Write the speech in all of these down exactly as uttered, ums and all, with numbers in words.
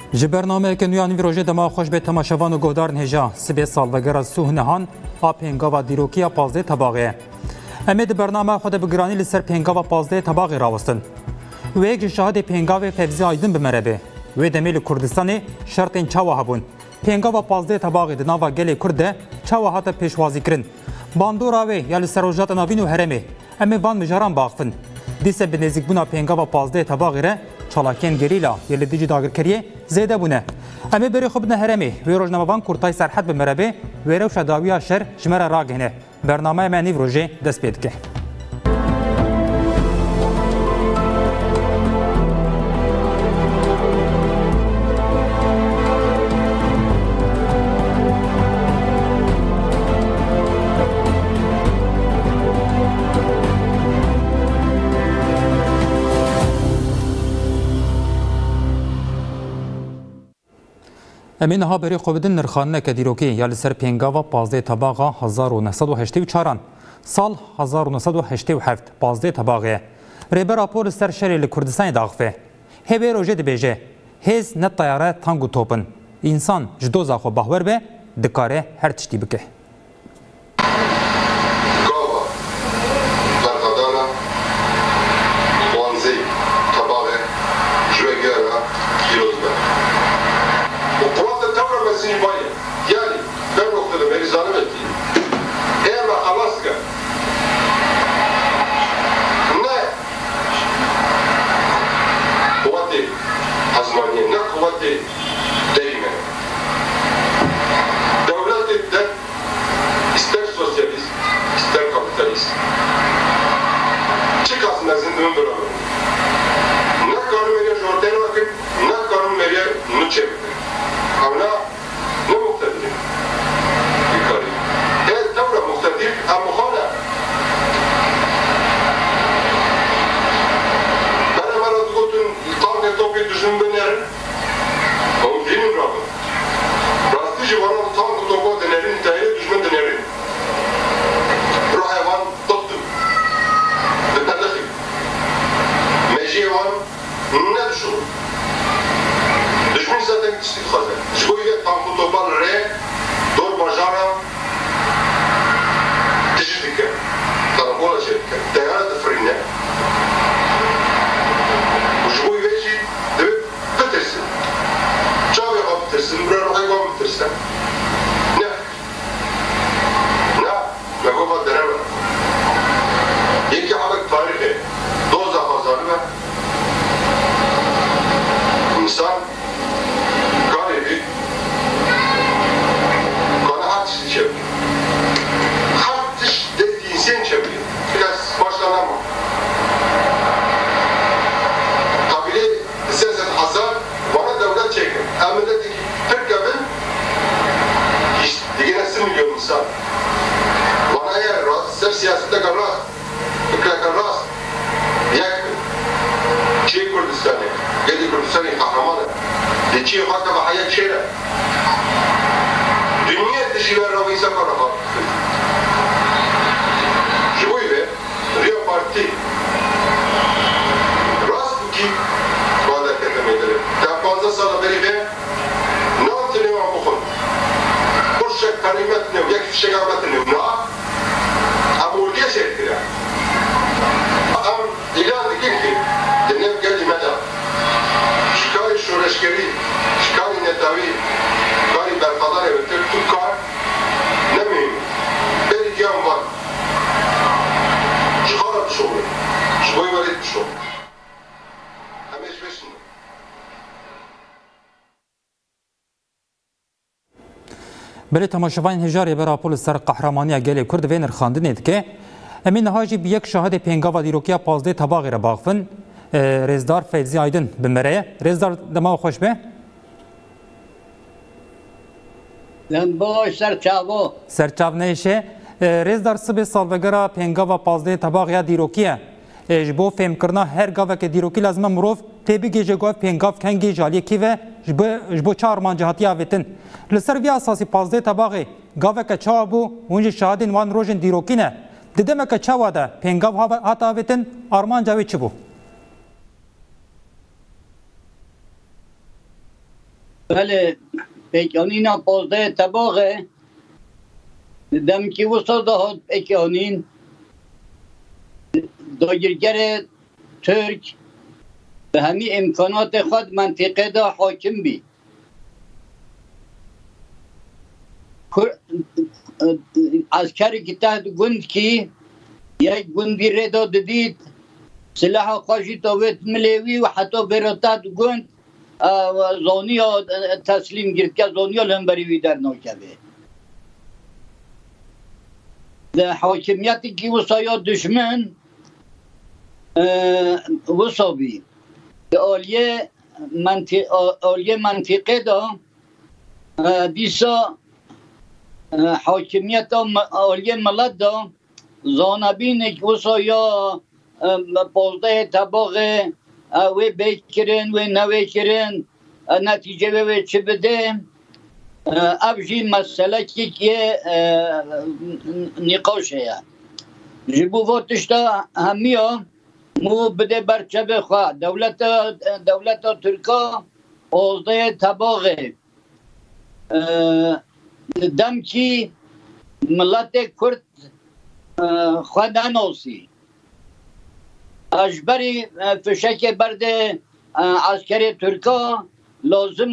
ji bernameyeke nûya nîvî rojê dema xweş bê temaşevan û guhdarên hêja sibê salvegera Sûh Nihan a pêngava dîrokiya pazdeh tebaxê ye. Em ê di bernameya xwe de bi giranî li ser pêngava pazdeh tebaxê rawestin. Wê yek ji şahidê pêngavê Fevzî Aydin bi me re bê. Wê demê li Kurdistanê şertên çawa hebûn. Pêngava pazdeh tebaxê di nava gelê Kurd de çawa hate pêşwazîkirin. Bandora wê ya li ser rojata navîn û herêmê em ê van mijaran baxivin. Dîse bi nêzîkbûna pêngava pazdeh tebaxê re çalakên gerîla yê li dijî dagirkeriyê zêde bûne. Em ê berê xwe bine herêmê wê rojnamevan Kurtay Serhed bi me re bê wê rewşa dawiya şer ji me re ragihîne. Bernameya me nîv rojê dest pê dike. Em ê niha berê xwe bidin nirxaneke dîrokê ya li ser pêngava pazdeh tebaxa hezar û neh sed û heştê û çaran. Sal hezar û neh sed û heştê û heft pazdeh tebaxê ye. Rêber rapor li ser şerê li Kurdistanê daxife. Hêvê rojê dibêje hêz ne tayare tang û topin. İnsan ji doza xwe bahwer be dikare her tiştî bike. Belê temaşevan hêjarê be rapor li ser qehremaniya gelê Kurd vê nirxandinê dike. Em ê niha jî bi yek şahidê pêngava dîrokiya pazdeh tebaxê re baxivin. Rêzdar Fevzî Aydin bi me re ye. Rêzdar dema xweş be. Lem baş serçavo. Serçav neyşe. Rêzdar sibê salvegera pêngava pazdeh tebaxeya dîrokiye. Ji bo fêmkirina her gaveke dîrokî lazim e mirov tê bigêje guh pêngav kengê jaliyekî ve ji bo çi armanca hatiye avêtin. Li ser vê esasî pazdeh tebaxê gaveke çawa bû hûn jî şahidên wan rojên dîrokî ne. Di demeke çawa de pêngav hat avêtin armanca wê çi bû? بله پیکانین پازده طباقه دم کی وسط دهات پیکانین داگیرگر ترک به همین امکانات خود منطقه دا حاکم بی عسکری که تحت گند کی یک گندی ردا دید سلاح خواهی تاویت ملیوی و حتی براتت گند زانی ها تسلیم گرد که زانی ها لنبریوی در ناکبه ده حاکمیتی که وسایا دشمن وسابی ده آلیه منطقه, آلیه منطقه دا دیسا حاکمیت آلیه ملت دا زانبین که وسایا پازده طباقه و بیکرن و نویکرن نتیجه و چه بده ابجی مسئله که که نقاشه جبو واتشتا همیا مو بده برچه بخواه دولت دولت ترکا پازده طباقه دم کی ملت کرد خود ناسی اجبری فشک برده عسکری ترکا لازم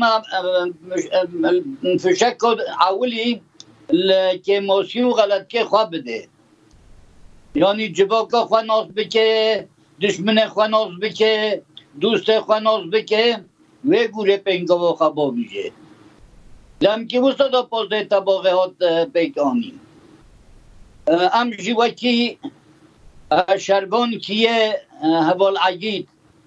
فشک اولی که موسیو غلط که خواه بده یعنی جباکا خواه ناس بکه دشمن خواه ناس بکه دوست خواه ناس بکه و گوره پنگا و خواه بیجه لم که وسط دا پازده طباقه هات پیکانی ام جیوکی شربان کیه حوال عگید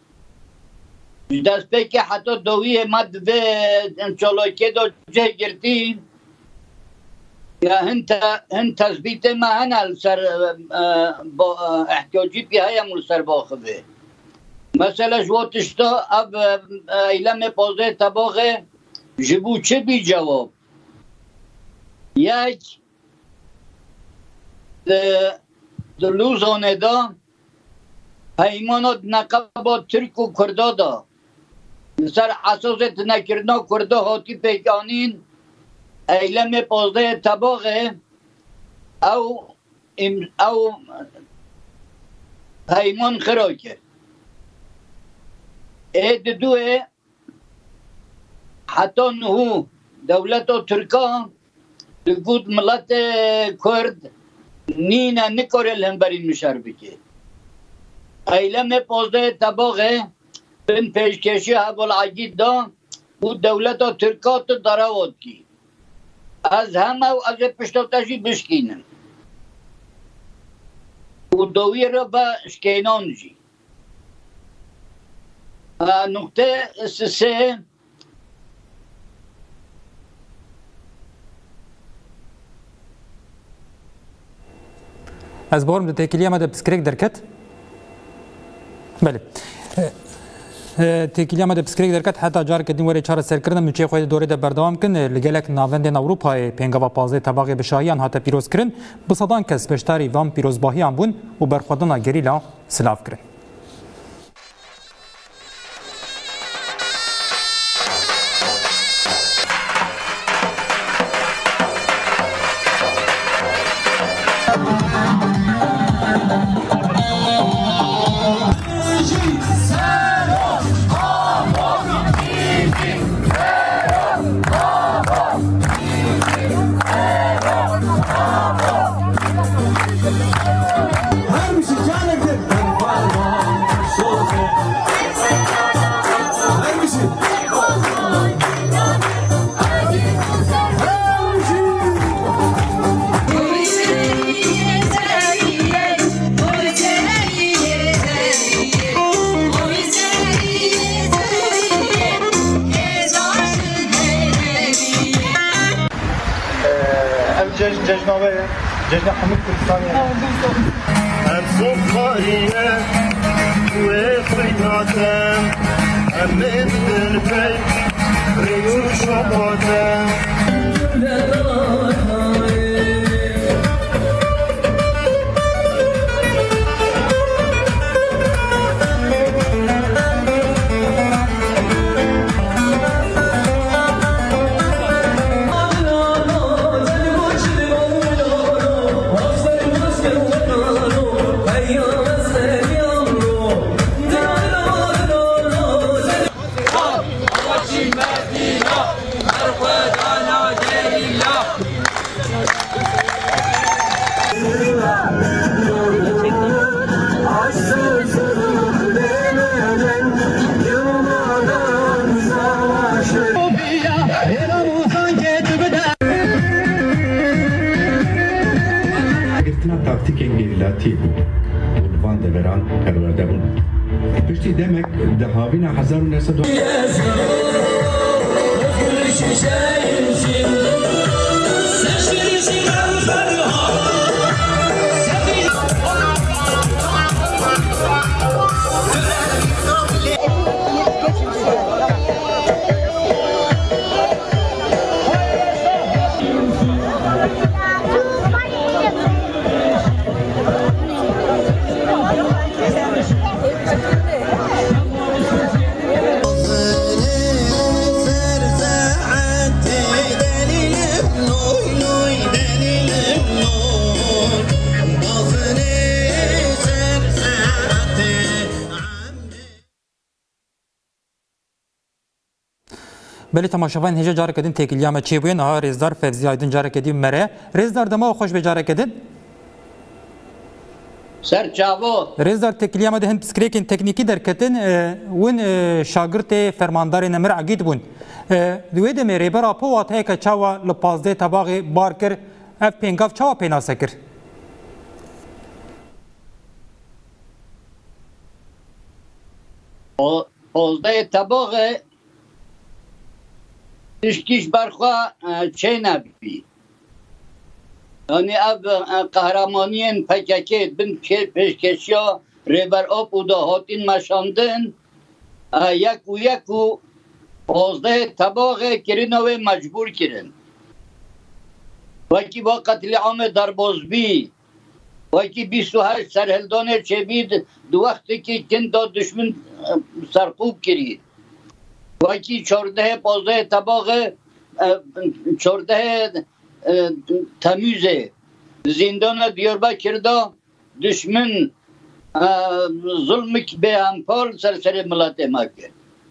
دست پیک حتی دوی مد و چالاکه دا جه گرتی یا هن تثبیت ما هن سر با احتیاجی پی های همون سر باخبه مثلا جواتشتا اب ایلم پازده طباقه جبو چه بی جواب یک دلوزانه دا پیمانات نقبا ترک و کردا دا سر اساست نکرنا کردا هاتی پیکانین ایلم پازده طباقه او او پیمان خراکه اید دوه حتی نهو دولت ترکا لگود ملت کرد نینا نکاره لنبرین مشار بکه ایلم پازده طباقه بین پیشکشی حوال عگید دا بود دولت ترکات دراواد کی از همه و از پشتاتشی بشکینن و دوی را با شکینان جی نقطه سه از بارم ده تکیلی آمده بسکریک درکت بله تکیلی آمده بسکریک درکت حتی جار کدیم وری چهار سر کردن نوچه خواهد دوره ده بردوام کن لگلک ناوندین اروپای پینگا و پازده طباقی بشاهیان حتی پیروز کرن بصدان کس بشتاری وام پیروز باهیان بون و برخودنا گریلا سلاف کرن جشنواره جشن حمید کردستانی هم صبحانیه و خیاتم همه دلپی ریو شباتم taktik engelilati bu. Van de veran perverde bu. Pişti demek de havina hazar ve nesed. بله تماشاوان هجا جاره کدین تکیلیا ما چی بوین ها رزدار فوزی آیدن جاره کدیم مره رزدار دما خوش به جاره کدین سر چاو رزدار تکیلیا ما دهن سکریکین تکنیکی در کتن ون شاگرد فرماندار نمر عقید بون دوی دم ریبرا پوات هیک چاوا لپازده تباغی بارکر اف پینگاف چاوا پینا سکر پازده تباغی تشکیش برخوا چه نبی یعنی اب قهرمانین پککت بن پیشکشیا ریبر آب و دهاتین مشاندن یک و یک و پازده طباق کرن و مجبور کرن وکی با قتل عام دربازبی وکی بیست و هشت سرهلدان چه بید دو وقتی که کند دشمن سرقوب کرید وکی چارده پازده طباق چارده تمیزه زندان دیاربکر دا دشمن ظلمک به همپال سرسر ملت ما کرد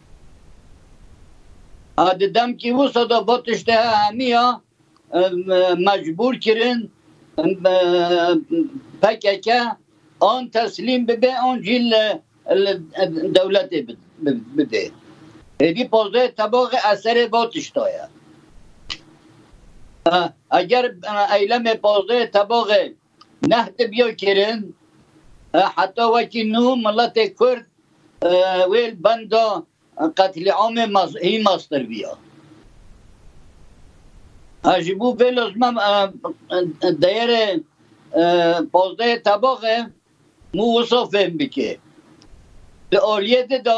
دیدم که او صدا باتشته همیا مجبور کرن پککه آن تسلیم به آن جیل دولت بده ایدی پازده طباق اثر باتشتایه اگر ایلم پازده طباق نهت بیا کرن حتی وکی نو ملت کرد ویل بندا قتل عام هی ماستر بیا اجبو ویل ازمم دایر پازده طباق مو وصافم بکه ده آلیت دا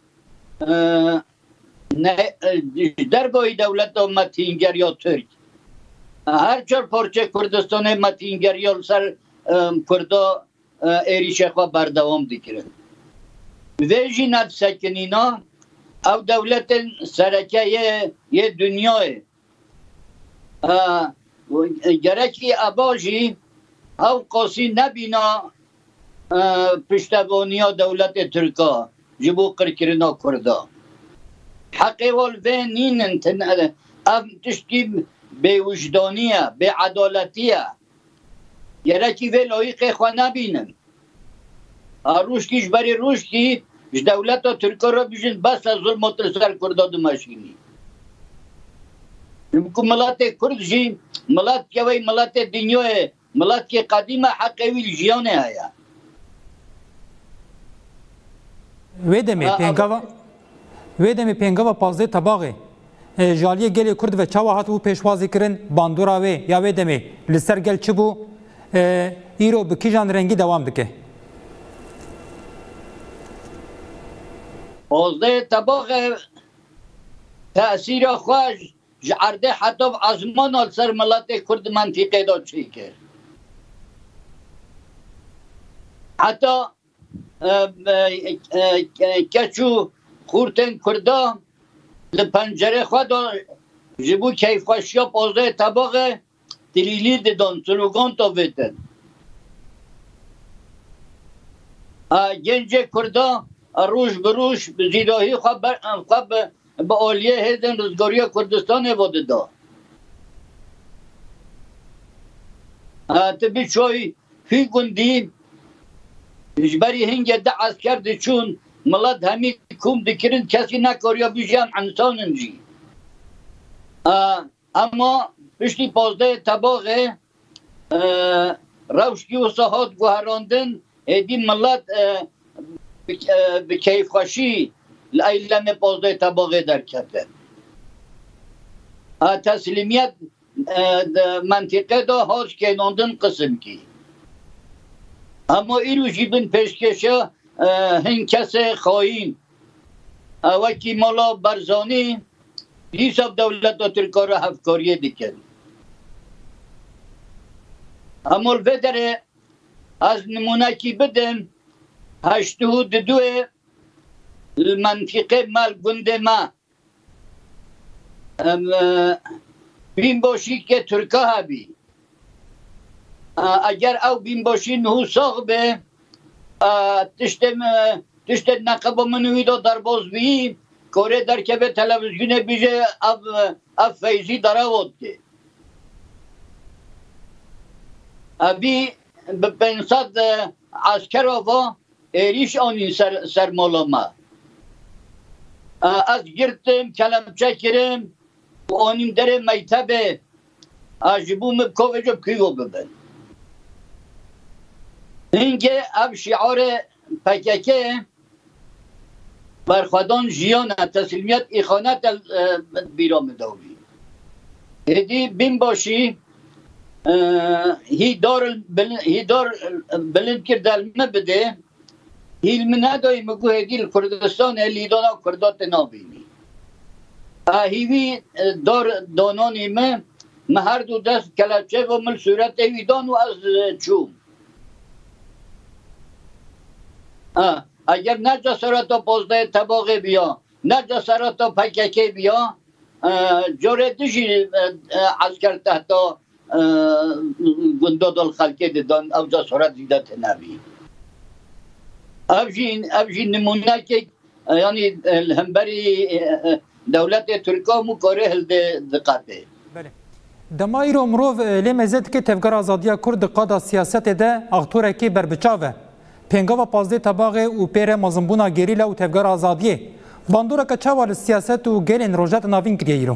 در بای دولت و متینگر یا ترک هر چار پارچه کردستان متینگر یا سر کردا ایری شخوا بردوام دیکرن ویجی ند سکنینا او دولت سرکه یه دنیای گرکی اباجی او قاسی نبینا پشتبانی دولت ترکا جبو قرکرنا کردا حقی والوه نینن اف تشتی به وجدانیه به عدالتیه گرکی وی لایق خواه نبینن روشکیش بری روشکی دولت ترکا را بیشن بس از ظلم و ترسر کرداد ماشینی نمکو ملت کرد جی ملت که وی ملت دنیای ملت که قدیم حقی وی جیانه هیا ویدمی پینگاوا ویدمی پینگاوا پازده طباقه جالیه گلی کرد و چاوا هاتو پیشوازی کرن باندورا وی یا ویدمی لسر گل چی بو ایرو بکیجان رنگی دوام دکه پازده طباقه تأثیر خواهش جعرده حتی ازمان آل سر ملت کرد منطقه داد چی کرد حتی کچو خورتن کرده لپنجره خود جبو کیف خوشیا پازده طباق دلیلی دیدن سلوگان تا ویدن گنج کرده روش بروش زیداهی خواب با آلیه هیدن روزگاری کردستان بوده دا تبی چوی هی گندی اجباری هنگه ده عسکر دی چون ملت همی کم دکرین کسی نکاریا بیجیم انسانن جی اما پشتی پازده طباقه روشکی و صحات گوهراندن ایدی ملت به کیف خوشی لایلم پازده طباقه در کردن تسلیمیت منطقه دا هاش کناندن قسم کی اما ایرو جیبن پیشکشه هن کس خواهیم وکی مالا برزانی حساب دولت دا ترکا را هفکاریه دیکن اما الویدره از نمونه کی بدن هشتو ددوه المنطقه مال گنده ما بین باشی که ترکا هبی اگر او بین باشی نهو ساق به تشت نقب منوی دا در باز بی کوره در که به تلویزیون بیجه اف فیزی داره ود که ابی به پنساد عسکر آفا ایریش آنی سر, سر مالا ما از گرتم کلمچه کرم و آنیم در میتبه اجبوم کوه جو کیو ببن اینکه اب شعار پککه برخوادان جیان تسلیمیت ایخانت بیرام داوی هدی بین باشی هی دار هی دار بلند کردن بده هیل من ندای مگو هدی کردستان لیدانا کردات نابینی هیوی دار دانانی من مهر دو دست کلچه و مل صورت ویدان و از چوم اگر نه جسارت پازده طباقه بیا نه جسارت پککه بیا جوره دیجی عسکر تحت گنداد الخلقه دیدن او جسارت دیدت نبی ابجین ابجین نمونه که یعنی همبری دولت ترکا مو کاره هلده دقته بله دمای رو مروف لیمزد که تفگر آزادیا کرد قادا سیاست ده اغتوره که بربچاوه پنگاوا پازده طباقه و پیر مزنبونا گریلا و تفگر آزادیه باندورا که چوال سیاست و گلین روژت ناوین کریه ایرو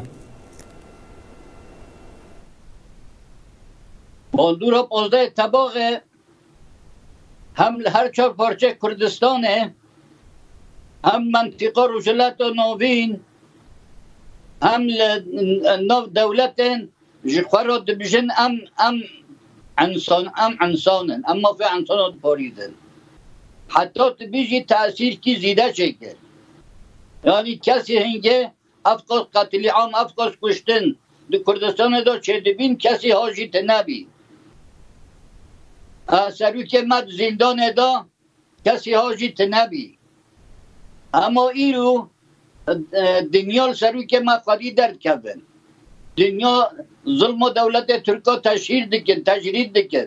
باندورا پازده طباقه هم هر چهار پارچه کردستانه هم منطقه روجلت و ناوین هم ناو دولتن جخورا دبیجن ام ام انسان ام انسانن اما فی انسانات پاریدن حتی تبیجی تأثیر کی زیده چکه یعنی کسی هنگه افقاس قتلی عام افقاس کشتن دو کردستان دا چه دبین کسی حاجی تنبی سروک مد زندان دا کسی حاجی تنبی اما ایرو دنیا سروک مقادی درد کردن دنیا ظلم و دولت ترکا تشهیر دکن تجرید دکن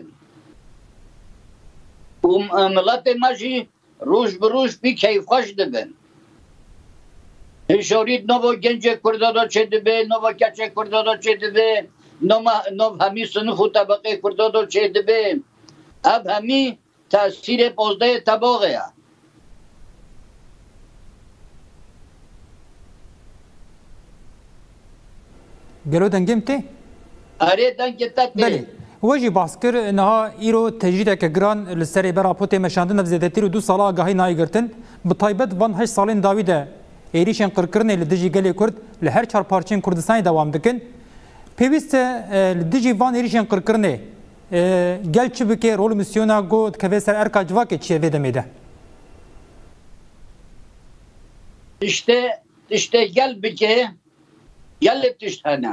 و ملت مجی روش بروش بی کیف خوش دبن هشارید نو گنج کردادا چه دبه نو کچه کردادا چه دبه نو همی صنف و طبقه کردادا چه دبه اب همی تاثیر پازده طباقه گلو دنگم تی؟ آره دنگ تا تی بله وجی بحث کر انها ایرو تجریده که گران لسری برا پوتی مشاندن نفزیدتی رو دو ساله آگاهی نایی گرتن بطایبت وان هشت سالین داویده ایریشن قرقرنه لدجی گلی کرد لهر چار پارچین کردستانی دوام دکن پیوست لدجی وان ایریشن قرقرنه گل چی بکه رول مسیونا گود که سر ارکا جواکه چیه ویده میده işte işte gel bike gel tiştana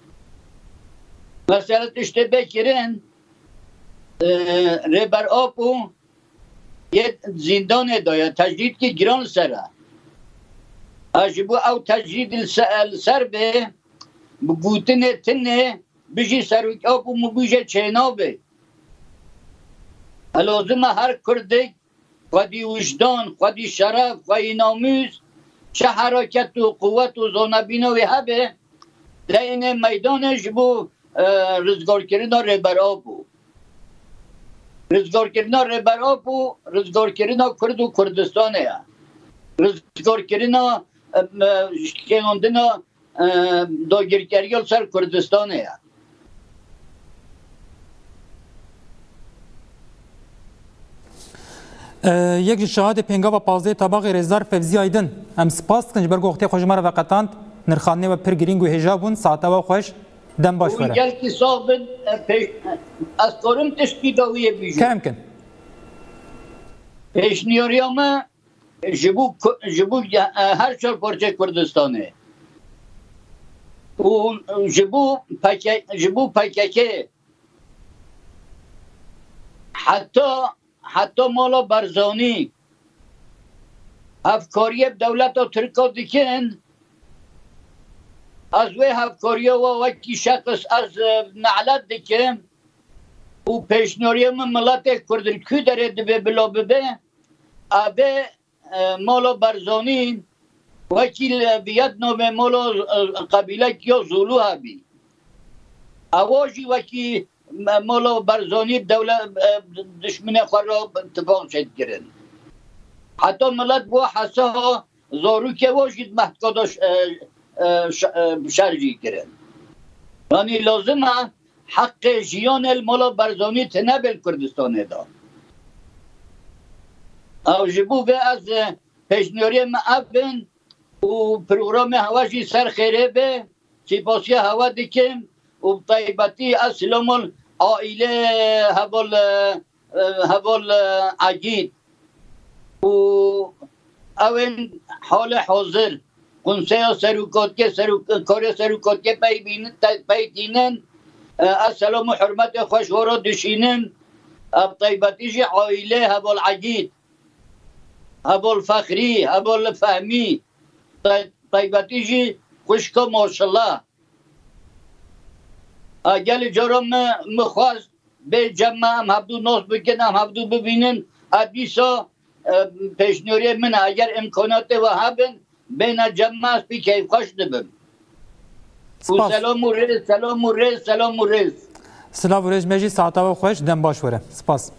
mesela işte bekirin reber apu ye zindan edaya tecrid ki giran sera ajibu au tecrid el serbe bu gutine tine biji servik apu mu bije çenabe lazım her kurdik خودی وجدان خودی شرف خودی ناموز چه حرکت و قوت و زانبینوی هبه در این میدانش بو رزگار کردن رهبرا بو رزگار کردن رهبرا بو رزگار کردن کرد و کردستانه رزگار کردن شکناندن داگیرکاری سر کردستانه یک شهاد پنگا و پازده طبق رزدار فوزی ایدن ام سپاس کنج برگو وقتی خوش مره وقتاند نرخانه و پر گرینگ و هجابون ساعته و خوش دم باش فره گل کی صاحب از کارم تشکی داویه بیجو کم کن پیشنیاریامه جبو جبو هر چهار پارچه کردستانه و جبو پکه جبو پکه حتی حتی مالا برزانی افکاری دولت و ترکا دیکن از وی افکاری و وکی شخص از نعلت دیکن و پیشنهاری من ملت کردن کی داره دبه بلا ببه آبه مالا برزانی وکی بیاد نام مالا قبیله کیا زولو هبی اواجی وکی مالا برزانی دولت دشمن خود را اتفاق شد کرد حتی ملت با حسا زارو که واجد محکاداش شرجی کرد یعنی لازمه حق جیان المالا برزانی تنبل کردستانه دا او جبو به از پیشنیاری معبن و پروگرام هواجی سر خیره به سپاسی هوا دیکن و طیبتی اسلام عائله هبال هبال عجید و اون حال حاضر کنسه سروکات که کار سروکات که پی بینن پی دینن السلام و حرمت خوشوارا دشینن طیبتی جی عائله هبال عجید هبال فخری هبال فهمی طیبتی جی خوشکا ماشالله اگر جارم مخواست به جمع هم هبدو ناس بکنم هبدو ببینن ادیسا پیشنیاری من اگر امکانات و هبن بین جمع است بی کیف خوش دبم و سلام و رز سلام و رز سلام و رز سلام و رز مجی ساعتا و خوش دم باش وره سپاس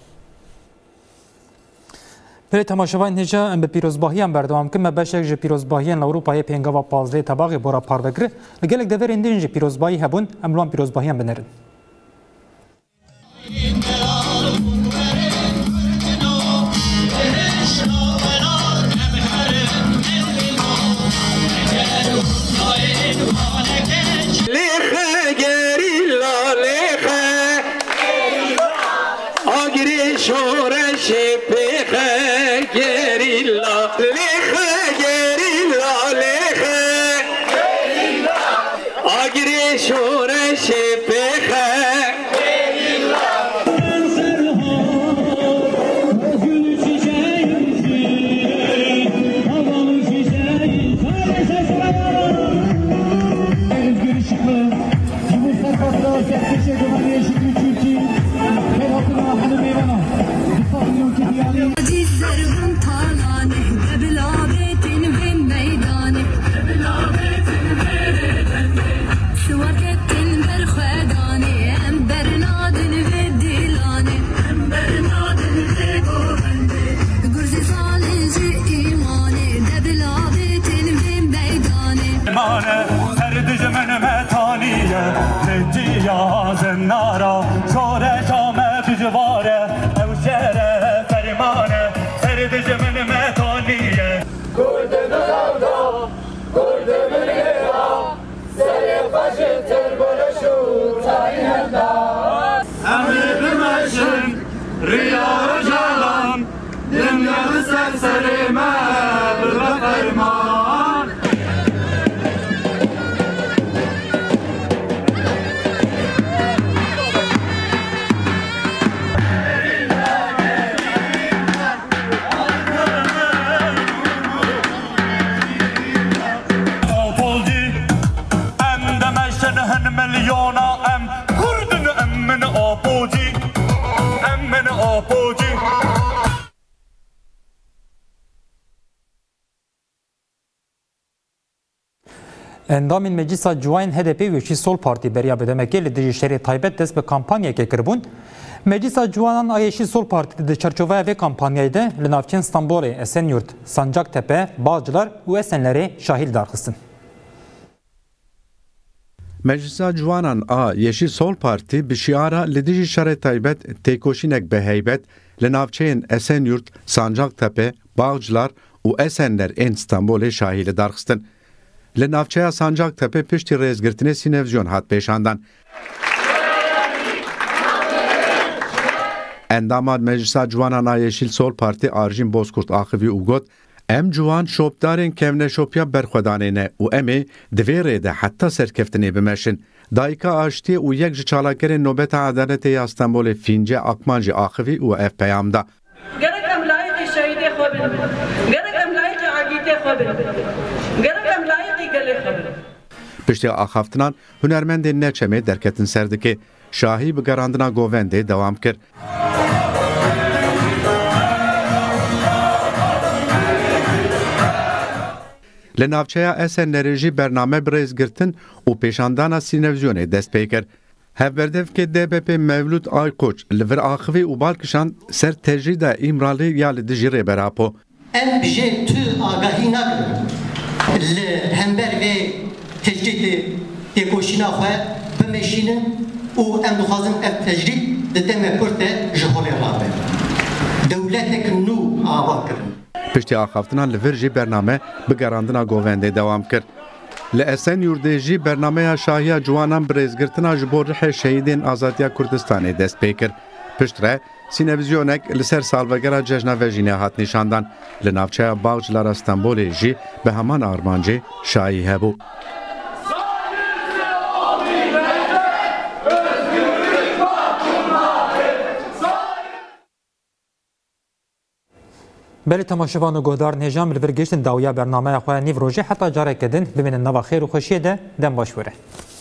پری تماشاوان هجا ام به پیروزباهی هم بردوام که مباشر ج پیروزباهی ان اروپای پنگا و پازده طبقه بورا پاروگر لگلک دور اندین ج پیروزباهی هبون املوان پیروزباهی هم بنرن Endamên Meclisa Ciwanên H D P û Yeşil Sol Partî beriya bidemekê li dijî şerê taybet dest bi kampanyayekê kiribûn. Meclisa Ciwanan a Yeşil Sol Partî di çerçoveya vê kampanyayê de li navçeyên Stenbolê, Esenyurt, Sancaktepe, Bağcılar û Esenlerê şahîl darxistin. Meclisa Ciwanan a Yeşil Sol Partî bi şiara li dijî şerê taybet têkoşînek biheybet li navçeyên Esenyurt, Sancaktepe, Bağcılar û Esenler ên Stenbolê şahîlê darxistin. Li navçeya Sancaktepe piştî rêzgirtinê sînevizyon hat pêşandan. Endama Meclisa Ciwanan a Yeşil Sol Partî Arjîn Bozkurt axivî û got em ciwan şopdarên kevneşopiya berxwedanê ne û em ê di vê rê de heta serkeftinê bimeşin. Dayika aştiyê û yek ji çalakerên Nobeta Edaletê ya Stenbolê Fînce Akman jî axivî û ev peyam da. Gerek em layıkî şehîdê xwe bin, gerek em layıkî agîtê xwe bin, gerek em layıkî gelê xwe bin. Piştî axaftinan hunermendên Neçemê derketin serdikê. Şahî bi gerandina Govendê dewam kir. Li navçeya Esenlerê jî bername bi rêzgirtin û pêşandana sînevizyonê dest pê kir. Hevberdevkê D B P Mevlûd Aykoç li vir axivî û balkişan ser tecrîda İmralî ya li dijî rêberapo. Em bijê tu agahî nakin li hember vê tecrîdê têkoşîna xwe bimeşînin û em dixwazin ev tecrîd di demê kurtê ji holê rabe. Dewletek nû ava kirin. Piştî axaftinan li vir jî bername bi gerandina Govendê dewam kir. Li Esenyurtê jî bernameya Şahiya Ciwanan bi rêzgirtina ji bo rihê şehîdên Azadiya Kurdistanê dest pê kir. Pişt re sînevizyonek li ser salvegera cejna vejînê hat nîşandan. Li navçeya Bağcılara Stenbolê jî bi heman armancê şahî hebû. Belê temaşevan û guhdarên hêjan li vir gihiştin dawiya bernameya xwe nîv rojê heta carekê din bimînin nava xêr û xweşiyê de dem baş were.